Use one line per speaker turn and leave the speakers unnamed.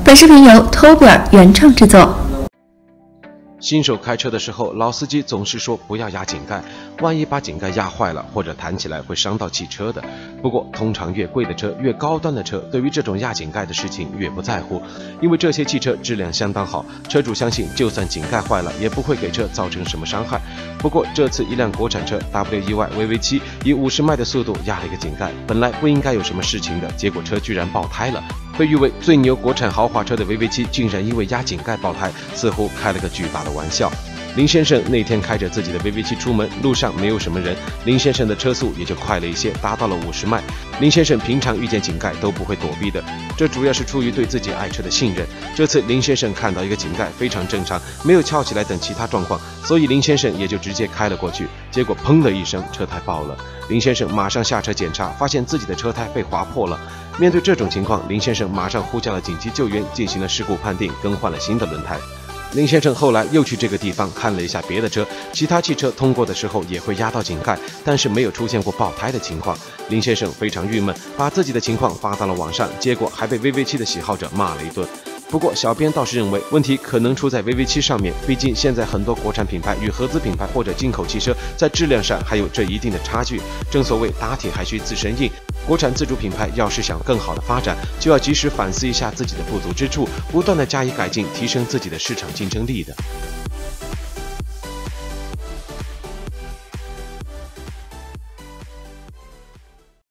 本视频由 Tobler 原创制作。
新手开车的时候，老司机总是说不要压井盖，万一把井盖压坏了或者弹起来会伤到汽车的。不过通常越贵的车、越高端的车，对于这种压井盖的事情越不在乎，因为这些汽车质量相当好，车主相信就算井盖坏了也不会给车造成什么伤害。不过这次一辆国产车 WEY VV7 以50迈的速度压了一个井盖，本来不应该有什么事情的，结果车居然爆胎了。被誉为最牛国产豪华车的 VV7 竟然因为压井盖爆胎，似乎开了个巨大的玩笑。林先生那天开着自己的 VV7 出门，路上没有什么人，林先生的车速也就快了一些，达到了50迈。林先生平常遇见井盖都不会躲避的，这主要是出于对自己爱车的信任。这次林先生看到一个井盖非常正常，没有翘起来等其他状况，所以林先生也就直接开了过去，结果砰的一声，车胎爆了。林先生马上下车检查，发现自己的车胎被划破了。面对这种情况，林先生马上呼叫了紧急救援，进行了事故判定，更换了新的轮胎。林先生后来又去这个地方看了一下别的车，其他汽车通过的时候也会压到井盖，但是没有出现过爆胎的情况。林先生非常郁闷，把自己的情况发到了网上，结果还被 VV7 的喜好者骂了一顿。不过小编倒是认为问题可能出在 VV7 上面，毕竟现在很多国产品牌与合资品牌或者进口汽车在质量上还有这一定的差距。正所谓打铁还需自身硬，国产自主品牌要是想更好的发展，就要及时反思一下自己的不足之处，不断的加以改进，提升自己的市场竞争力的。